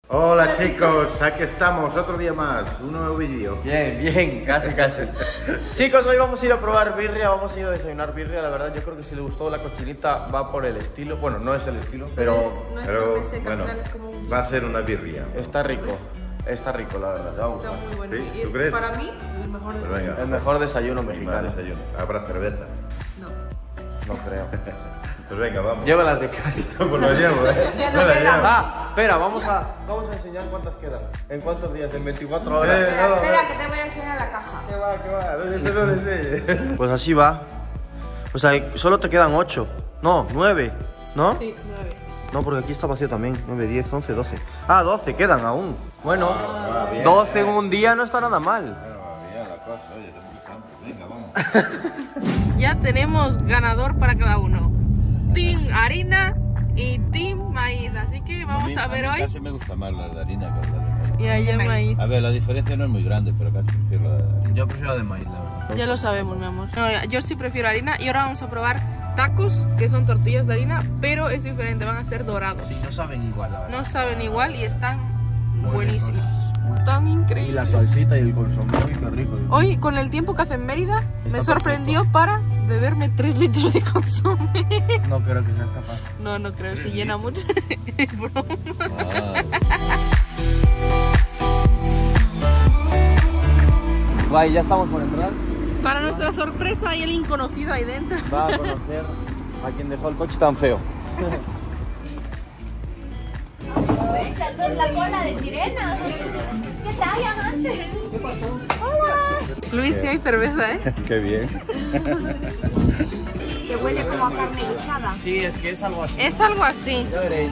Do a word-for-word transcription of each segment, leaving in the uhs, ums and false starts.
Hola chicos, aquí estamos, otro día más, un nuevo vídeo. Bien, bien, casi, casi. Chicos, hoy vamos a ir a probar birria, vamos a ir a desayunar birria. La verdad, yo creo que si le gustó la cochinita va por el estilo. Bueno, no es el estilo, pero, no es, pero no es bueno, es como un va a ser una birria. Está rico, está rico, la verdad. Vamos Está a muy bueno. ¿Sí? Y ¿Tú es crees? para mí el mejor Pues desayuno. venga. el mejor desayuno Más mexicano. desayuno. ¿Habrá cerveza? No. No creo. Pues venga, vamos. Llévalas de casa. Pues lo llevo, ¿eh? Ya no No la queda. llevo. Ah, espera, vamos a, vamos a enseñar cuántas quedan. ¿En cuántos días? ¿En veinticuatro horas? Eh, Espera, no, espera, no. que te voy a enseñar la caja. ¿Qué va, qué va? No, eso no lo enseñe. Pues así va. O sea, solo te quedan ocho. No, nueve. ¿No? Sí, nueve. No, porque aquí está vacío también. nueve, diez, once, doce. Ah, doce, quedan aún. Bueno, Ah, bien. doce en un día no está nada mal. Bueno, va bien la cosa, oye, te explicamos. Venga, vamos. Ya tenemos ganador para cada uno. Team harina y Team maíz. Así que vamos a, ver hoy. Casi me gusta más la de harina que la de maíz. Y ahí el maíz. A ver, la diferencia no es muy grande, pero casi prefiero la de harina. Yo prefiero de maíz, la verdad. Ya lo sabemos, mi amor. No, yo sí prefiero harina. Y ahora vamos a probar tacos, que son tortillas de harina, pero es diferente, van a ser dorados. Sí, no saben igual, la verdad. No saben igual y están Muy buenísimos. Tan increíbles. Y la salsita y el consomé, uy, qué rico. Hoy, con el tiempo que hace en Mérida, me Está sorprendió para beberme tres litros de consomé. No creo que seas capaz. No, no creo, se llena mucho. Es broma. Ah, Vale, ya estamos por entrar. Para nuestra sorpresa, hay el inconocido ahí dentro. Va a conocer a quien dejó el coche tan feo. Echando en la cola de sirena. ¿Qué tal, amante? ¿Qué pasó? Hola. Luis, sí hay cerveza, ¿eh? qué bien. Que huele como a carne guisada. Sí, es que es algo así. Es algo así. Ya veréis.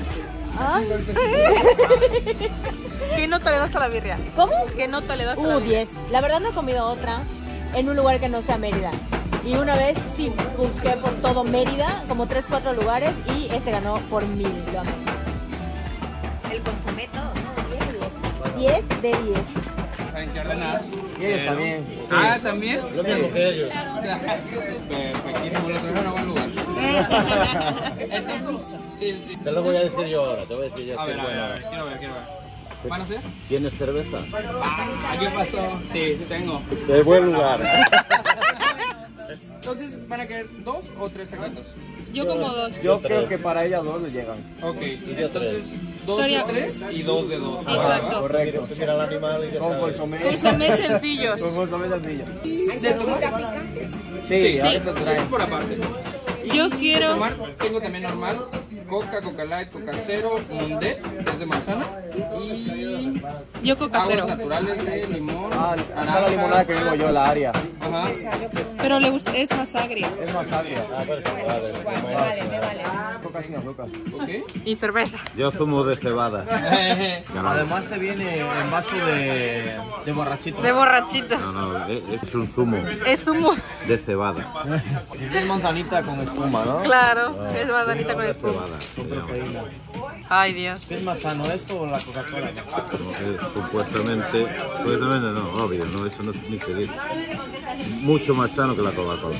¿Qué nota le das a la birria? ¿Cómo? ¿Qué nota le das a la Uh, birria? diez. La verdad no he comido otra en un lugar que no sea Mérida. Y una vez sí busqué por todo Mérida, como tres, cuatro lugares, y este ganó por mil. Lo amé. El consomé todo, ¿no? diez de diez. diez de diez. ¿Saben qué ordenar? Y ellos también. Ah, ¿también? Lo mismo que ellos. Perfectísimo, los dejo en buen lugar. Entonces, sí, sí. Te lo voy a decir yo ahora, te voy a decir ya A si ver, es a ver, a buena. ver, quiero ver, quiero ver. ¿Van a ser? ¿Tienes cerveza? Ah, ¿qué pasó? Sí, sí tengo. De buen lugar. Entonces, ¿van a querer dos o tres taquitos? Yo como dos. Yo creo que para ella dos le llegan. Ok, entonces dos Soria- de tres y dos de dos. Exacto. Correcto. Tienes que mirar al animal y ya Con sabes. consomé. Consomés sencillos. Con consomé sencillo. ¿De tomar? Sí, Sí, ahorita es traen. por aparte. Yo quiero... Tomar, tengo también normal, Coca, Coca Light, Coca Cero, Mundet, que es de manzana, y Yo coca aguas cero. naturales de limón, Ah, está la limonada que digo yo, la área. Ajá. Pero le gusta, es más agria. Es más agria. Ah, perfecto, vale. Coca sin azúcar. Ok. Y cerveza. Yo zumo de cebada. Además te viene en vaso de, de borrachito. De borrachita. No, no, es es un zumo Es zumo. de cebada. Es manzanita con espuma, ¿no? Claro, es manzanita con De espuma. cebada. se llama. Ay, Dios. ¿Qué es más sano, esto o la Coca-Cola? Como que supuestamente, supuestamente no, obvio, no, eso no es ni se dice. Mucho más sano que la Coca-Cola.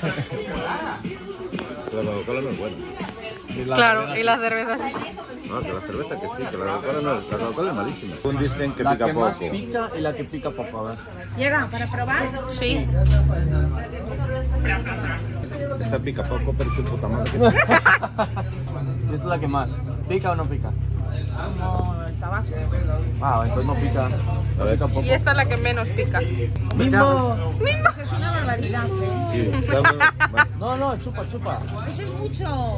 La Coca-Cola no es buena. Claro, y las cervezas. No, que la cerveza que sí, que la Coca-Cola no es, la Coca-Cola es malísima. Según dicen que La pica que más poco. pica y la que pica poco, a ver. ¿Llega para probar? Sí. Esta pica poco, pero es un puta madre. Y esta es la que más. ¿Pica o no pica? Como el tabasco. Ah, entonces no pica. No pica poco. Y esta es la que menos pica. ¡Mismo! Eso es una barbaridad, ¿eh? Sí, sabe- No, no, chupa, chupa. Eso es mucho.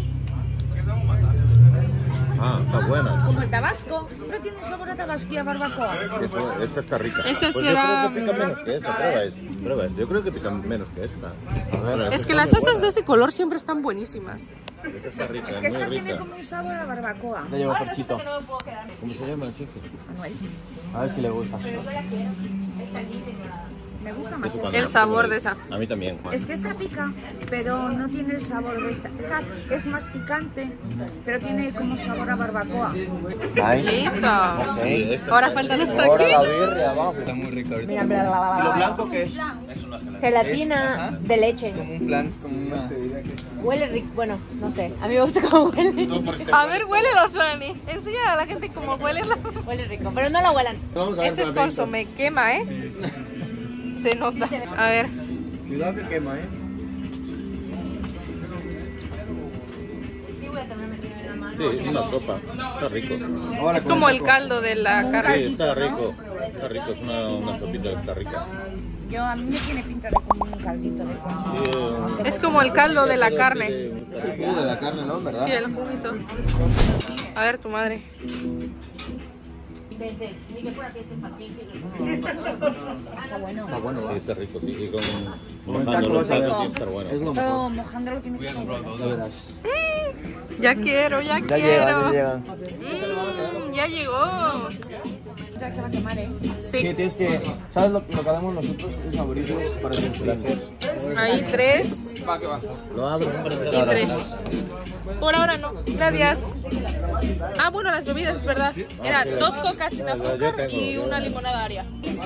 Ah, está buena. Como el tabasco. ¿No tiene un sabor a tabasco y a barbacoa? Eso, esta está rica. Esa Pues será- yo creo que pica menos que esa, prueba esta. Prueba esta. Yo creo que pica menos que esta. Pero Es que esta las muy salsas de buena. ese color siempre están buenísimas. Esta está rica, Es que muy esta tiene rica. como un sabor a barbacoa. Le llevo perchito. ¿Cómo se llama el chico? Manuel. A ver si le gusta. Me gusta más Eso esa. cuando- El sabor de esa. A mí también, Juan. Es que esta pica, pero no tiene el sabor de esta. Esta es más picante, pero tiene como sabor a barbacoa. Listo. Sí, esta- Ahora faltan los Ahora la taquitos. birria, vamos. Está muy rico ahorita. Mira, bla, bla, bla, ¿Y lo bla. blanco qué es? Gelatina de leche. Como un flan, como una... Huele rico. Bueno, no sé. A mí me gusta cómo huele. A ver, huélelo, Suani. Enseña a la gente cómo huele la... Huele rico, pero no la huelan. Vamos a ver Este es para consomé, quema, ¿eh? Se nota. A ver, Cuidado que quema, ¿eh? Sí, voy a tener metido en la mano. Sí, es una sopa. Está rico. Ahora es como el caldo de la Sí, carne. está rico. Está rico, es una, una sopita que está rica. Yo, a mí me tiene pinta de como un caldito de cuando. Sí, eh, Es como el caldo de la carne. El jugo de la carne, ¿no? ¿Verdad? Sí, el juguito. A ver, tu madre. Ni que fuera fiesta infantil. Está bueno. Está bueno, sí, está rico, sí. Y con Con mojándolo, tacos, ¿sabes? Sí, está bueno. Es lo Pero mejor. mojándolo tiene que estar bueno. Ya quiero, ya, Ya quiero. llegan, ya llegan. Mm, ya llegó. Ya que va a quemar, ¿eh? Sí, Sí, tienes que... ¿Sabes lo, lo que hacemos nosotros? Es abrirlo para que gracias. ahí tres. Va, que va. Lo abro, hombre. Y tres. Por ahora no. Gracias. Ah, bueno, las bebidas, es verdad. Era dos cocas sin azúcar y una limonada aria.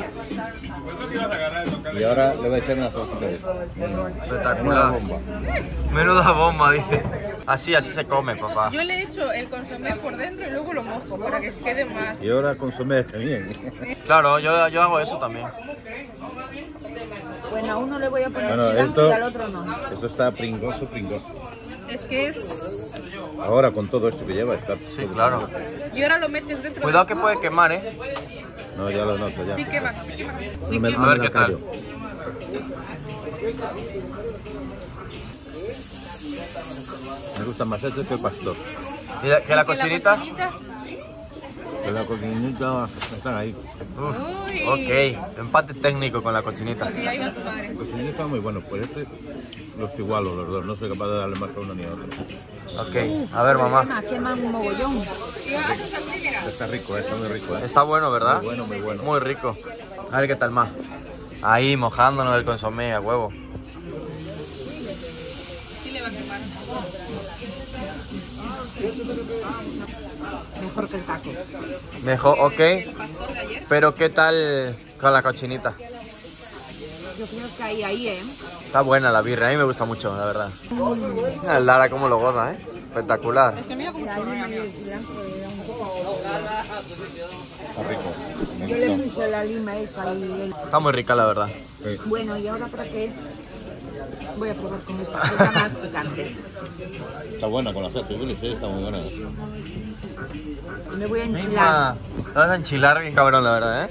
Y ahora le voy a echar una salsita de Espectacular. Menuda bomba, dice. Así, así se come, papá. Yo le he hecho el consomé por dentro y luego lo mojo para que quede más. Y ahora consomé también. Claro, yo, yo hago eso también. Bueno, a uno le voy a poner Bueno, cilantro esto, y al otro no. esto está pringoso, pringoso. Es que es... Ahora con todo esto que lleva está... Sí, claro. Y ahora lo metes dentro. Cuidado del que puede quemar, ¿eh? No, ya lo noto, ya. Sí quema, sí quema. Sí No me- quema. A ver no me qué tal. callo. Me gusta más este que el pastor. ¿Y la- que la Y que cochinita? Que la cochinita están ahí. Uy. Ok, empate técnico con la cochinita. Y ahí va tu madre. El cochinita está muy bueno, pues este los igualo los dos, no soy capaz de darle más a uno ni a otro. Ok, a ver, mamá. Quema, quema un mogollón. Y ahora haces así, mira. Está rico, eh, está muy rico, eh. Está bueno, ¿verdad? Muy bueno, muy bueno. Muy rico. A ver qué tal más. Ahí, mojándonos el consomé a huevo. Sí le va a quemar. Mejor que el taco. Mejor, ok. El pastor de ayer. Pero ¿qué tal con la cochinita? Yo creo que ahí, ahí, ¿eh? Está buena la birria, a mí me gusta mucho, la verdad. Mira el Lara cómo lo goza, ¿eh? Espectacular. Es que mira cómo chorrea, mira. Está rico. Me Yo le gusta. puse la lima esa y el... Está muy rica, la verdad. Sí. Bueno, y ahora para qué voy a probar con esta cosa más picante. Está buena con la salsa, sí, sí, está muy buena. Me voy a enchilar. Misma. Te vas a enchilar bien cabrón, la verdad, ¿eh?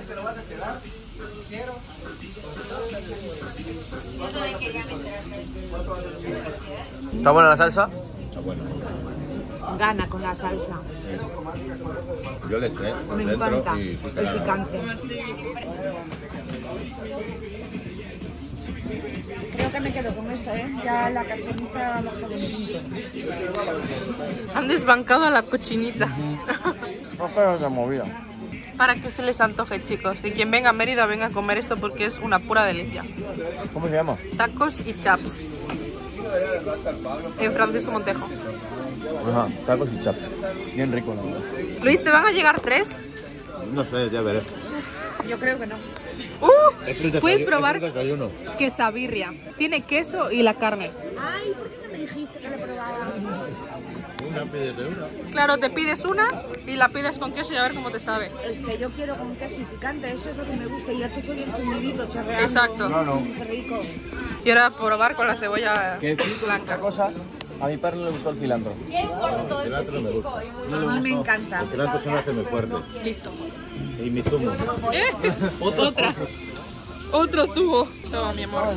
¿Está buena la salsa? Está buena. Gana con la salsa. Yo le eché Me dentro encanta y el pica. picante. Creo que me quedo con esto, ¿eh? Ya la cachonita ha bajado un punto. Han desbancado a la cochinita. No, pero se movía. Para que se les antoje, chicos. Y quien venga a Mérida, venga a comer esto porque es una pura delicia. ¿Cómo se llama? Tacos y chaps. En Francisco Montejo. Ajá, tacos y chapas. Bien rico, la verdad. Luis, ¿te van a llegar tres? No sé, ya veré. Yo creo que no. ¡Uh! Es el desayuno- Puedes es el probar desayuno. quesabirria. Tiene queso y la carne. Ay, ¿por qué no me dijiste que le probaba? Una, pídete una. Claro, te pides una y la pides con queso y a ver cómo te sabe. Es que yo quiero con queso y picante, eso es lo que me gusta. Y el queso bien fundidito, chorreando. Exacto. Claro. Qué rico. Y ahora probar con la cebolla Que flipo blanca. esta cosa, a mi perro le gustó el cilantro. El cilantro me gusta. A mí me encanta. El cilantro se me hace muy fuerte. Listo. Y mi zumo. ¿Eh? Otra. Otro tubo. Toma, mi amor.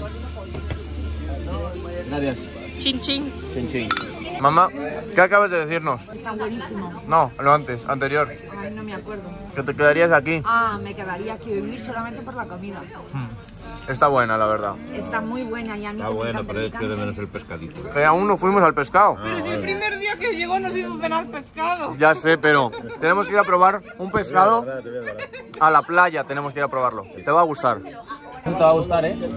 Gracias. Chin chin. Chin chin. Mamá, ¿qué acabas de decirnos? Está buenísimo. No, lo antes, anterior. Ay, no me acuerdo. Que te quedarías aquí. Ah, me quedaría aquí vivir solamente por la comida. Está buena, la verdad. Está muy buena y a mí Está que me bueno, encanta pero el es que picante. de menos el pescadito. Que aún no fuimos al pescado. Pero si el primer día que llegó nos hizo cenar pescado. Ya sé, pero tenemos que ir a probar un pescado Te voy a dar, te voy a dar. a la playa. Tenemos que ir a probarlo. Te va a gustar. Te va a gustar, ¿eh?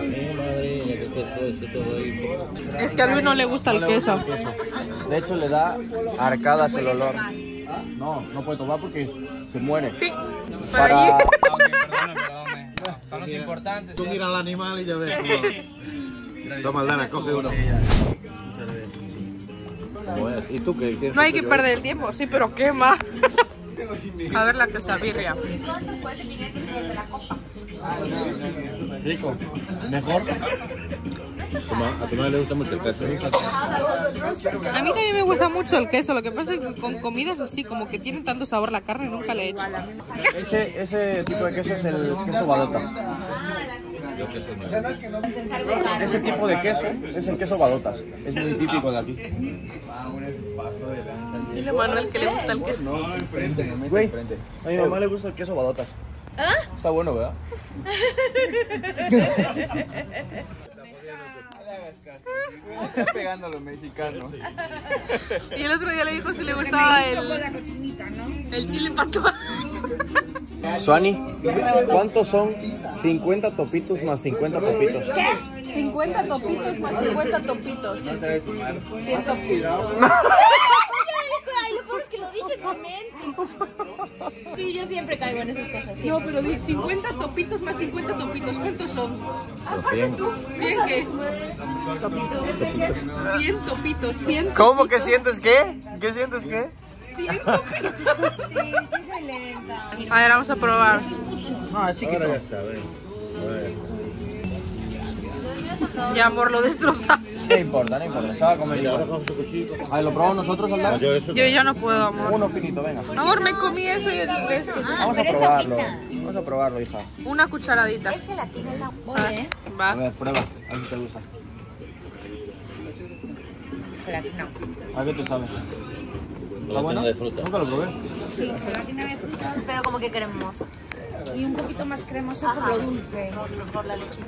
Es que a Luis no le gusta el queso. De hecho, le da arcadas el olor. No, no puede tomar porque se muere. Sí, por Para... allí. Ok, perdone, perdone. Son los importantes. Tú ¿sí? mira al animal y ya ves cómo... Toma, Aldana, coge uno. Bueno, ¿y tú qué quieres? No hay que perder el tiempo, sí, pero quema. A ver la quesabirria. Rico. Mejor. A tu madre le gusta mucho el queso. A mí también me gusta mucho el queso, lo que pasa es que con comidas así, como que tienen tanto sabor la carne, nunca le he hecho. Ese, ese tipo de queso es el queso badota. Ese tipo de queso es el queso badotas. Es muy típico de aquí. Dile a Manuel que le gusta el queso. Güey, a mi mamá le gusta el queso badotas. Está bueno, ¿verdad? Está pegando a los mexicanos. Y el otro día le dijo si le gustaba el, la cochinita, ¿no? el chile patuá. Suani, ¿cuántos son cincuenta topitos más cincuenta topitos? cincuenta topitos más cincuenta topitos. No sabes sumar. cien topitos. Ay, lo peor es que lo dije en mi mente. Sí, yo siempre caigo en esas cosas. No, pero di cincuenta topitos más cincuenta topitos. ¿Cuántos son? cien. ¿Bien qué? cien topitos, cien. ¿Cómo que sientes qué? ¿Qué sientes qué? cien topitos. Sí, sí soy lenta. A ver, vamos a probar. No, es chiquito. Ahora ya está, ven. Ya, amor, lo destrozaste. No importa, no importa. Se va a comer Ahora igual. con su cuchillo. A ver, ¿lo probamos nosotros, Aldana? Yo eso Yo ya no puedo, amor. Uno finito, venga. Amor, me comí eso y el resto. Vamos a probarlo. Vamos a probarlo, hija. Una cucharadita. Es que la tiene la... Oye, A Va. ver, prueba. A ver si te gusta. Gelatina. ¿A qué te sabe? la cena de fruta. Nunca lo probé. Sí, gelatina de fruta pero como que cremoso. y un poquito más cremoso por Ajá. lo dulce. Por, por la lechita.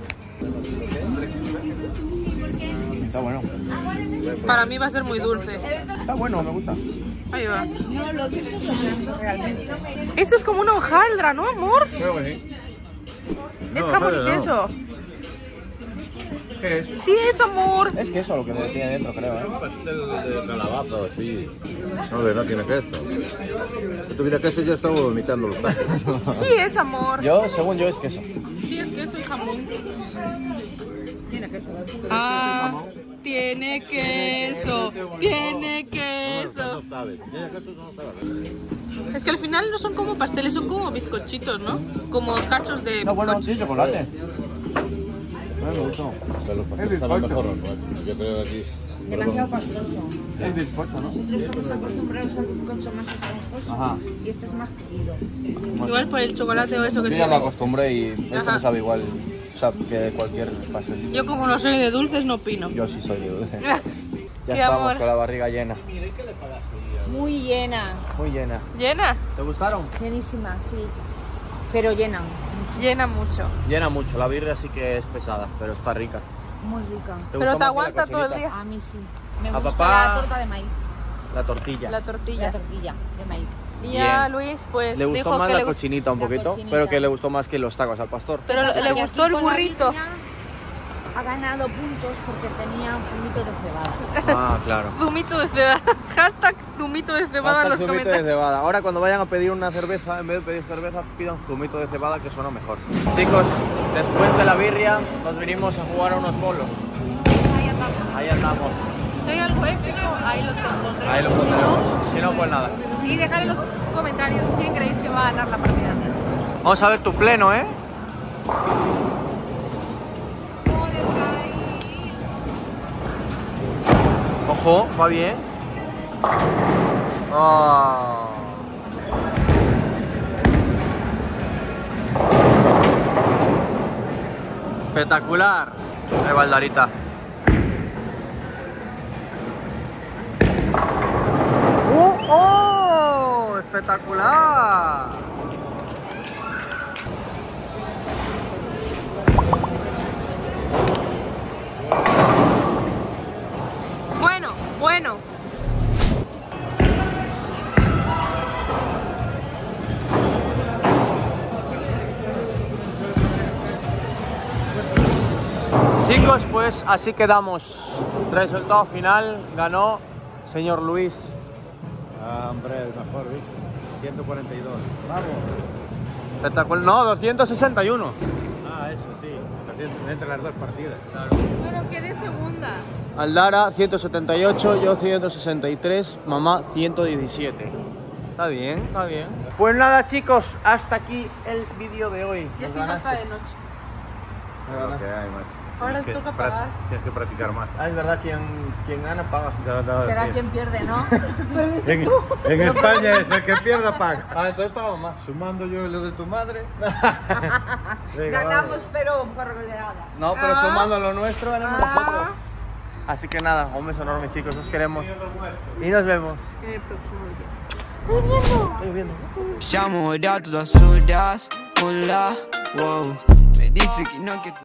Está bueno. Para mí va a ser muy dulce. Está bueno, me gusta. Ahí va. No, lo dulce son realmente. Esto es como una hojaldra, ¿no, amor? Creo que sí. Es No, jamón pero y no. queso. ¿Qué es? Sí, es amor. Es queso lo que tiene dentro, creo, ¿eh? Un pastel de calabaza o así. No, de no tiene queso. Si tuviera queso yo estaba vomitando los tacos. Sí, es amor. Yo, según yo, es queso. Sí, es queso y jamón. Tiene queso. Ah, tiene queso. Tiene queso. No sabes. Tiene queso, no sabes. Es que al final no son como pasteles, son como bizcochitos, ¿no? Como cachos de No, bueno, bizcocho. sí, chocolate. No me gustó. Pero los pasteles saben mejor, ¿no? Yo creo que aquí. Demasiado pastoso. Es bizcocho, ¿no? Nosotros estamos acostumbrados al bizcocho más esponjoso Ajá. y este es más querido. Igual por el chocolate o eso que Yo ya me tiene. acostumbré y esto Ajá. me sabe igual, o sea, que cualquier pastel. Yo como no soy de dulces no opino. Yo sí soy de dulce. Qué Ya estamos amor. con la barriga llena. Muy llena. Muy llena. Llena, ¿Te gustaron? Llenísima, sí. Pero llena. llena mucho. Llena mucho. La birria sí que es pesada, pero está rica. Muy rica. ¿Te Pero gustó te más que la aguanta todo el cochinita? día. A mí sí. Me A gusta papá- la torta de maíz. La tortilla. La La tortilla. tortilla de maíz. Y ya Bien. Luis pues Le gustó dijo más que la le gustó. cochinita un La poquito, cochinita. pero que le gustó más que los tacos al pastor. Pero Pasa le que gustó aquí el con la burrito. birria Ha ganado puntos porque tenía un zumito de cebada. Ah, claro. Zumito de cebada. Hashtag zumito de cebada en Hashtag los zumito de comentarios. cebada. Ahora cuando vayan a pedir una cerveza, en vez de pedir cerveza, pidan zumito de cebada, que suena mejor. Chicos, después de la birria, nos vinimos a jugar a unos bolos. Ahí andamos. Si hay algo épico, ahí lo tengo. Ahí lo pondremos. Si no, pues nada. Y dejad en los comentarios quién creéis que va a ganar la partida. Vamos a ver tu pleno, ¿eh? Ojo, va bien. Ah. Espectacular. Ahí va el Darita. ¡Uh! ¡Oh! ¡Espectacular! Bueno, bueno. Chicos, pues así quedamos. Resultado final, ganó señor Luis. Ah, hombre, el mejor, ¿viste? ciento cuarenta y dos. Vamos. Espectacular. No, doscientos sesenta y uno. Ah, eso sí. Entre las dos partidas. Bueno, quedé segunda. Aldara ciento setenta y ocho, yo ciento sesenta y tres, mamá ciento diecisiete. Está bien, está bien. Pues nada, chicos, hasta aquí el vídeo de hoy. Ya Nos sí hasta ganaste. de noche. Me Es lo ganaste. que hay, macho. Ahora Tienes que toca pra- pagar. Tienes que practicar más. Ah, es verdad, quien, quien gana paga. No, no, Será sí. quien pierde, ¿no? En, en España es el que pierda paga. Ah, entonces pago más. Sumando yo lo de tu madre. Venga, Ganamos, vale. pero por goleada. No, pero Ah. sumando lo nuestro, ganamos Ah. nosotros. Así que nada, un beso enorme, chicos, os queremos. Y nos vemos. En el próximo video. Estoy viendo. Llamo a todas horas, hola, wow. Me dice que no, que